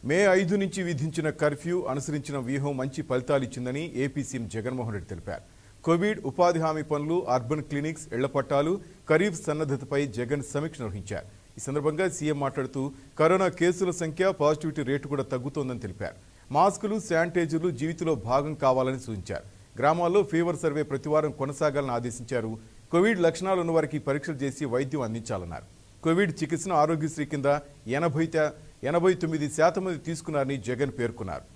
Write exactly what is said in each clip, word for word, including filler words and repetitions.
మే ఐదు నుంచి విధించిన కర్ఫ్యూ అనుసరించిన వ్యూహం మంచి ఫలితాలు ఇచ్చిందని ఏపీ సీఎం జగన్మోహన్ రెడ్డి తెలిపారు. కోవిడ్ ఉపాధి హామీ పనులు, అర్బన్ క్లినిక్స్, ఇళ్ల పట్టాలు, ఖరీఫ్ సన్నద్ధతపై జగన్ సమీక్ష నిర్వహించారు. ఈ సందర్భంగా సీఎం మాట్లాడుతూ కరోనా కేసుల సంఖ్య, పాజిటివిటీ రేటు కూడా తగ్గుతోందని తెలిపారు. మాస్కులు, శానిటైజర్లు జీవితంలో భాగం కావాలని సూచించారు. గ్రామాల్లో ఫీవర్ సర్వే ప్రతివారం కొనసాగాలని ఆదేశించారు. కోవిడ్ లక్షణాలు ఉన్న వారికి పరీక్షలు చేసి వైద్యం అందించాలన్నారు. కోవిడ్ చికిత్సను ఆరోగ్యశ్రీ కింద ఎనభై ఎనభై తొమ్మిది శాతం మంది తీసుకున్నారని జగన్ పేర్కొన్నారు.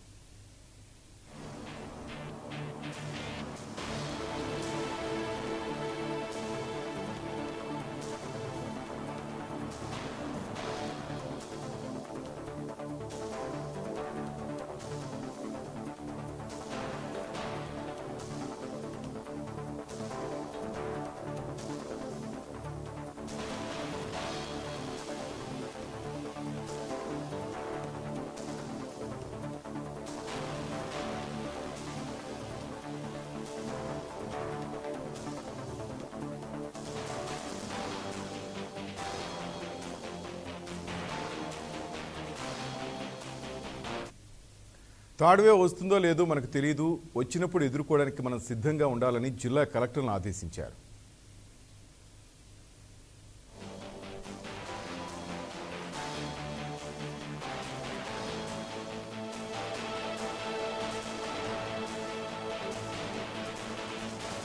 థర్డ్ వేవ్ వస్తుందో లేదో మనకు తెలియదు, వచ్చినప్పుడు ఎదుర్కోవడానికి మనం సిద్ధంగా ఉండాలని జిల్లా కలెక్టర్లను ఆదేశించారు.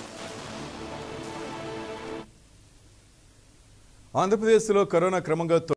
ఆంధ్రప్రదేశ్లో కరోనా క్రమంగా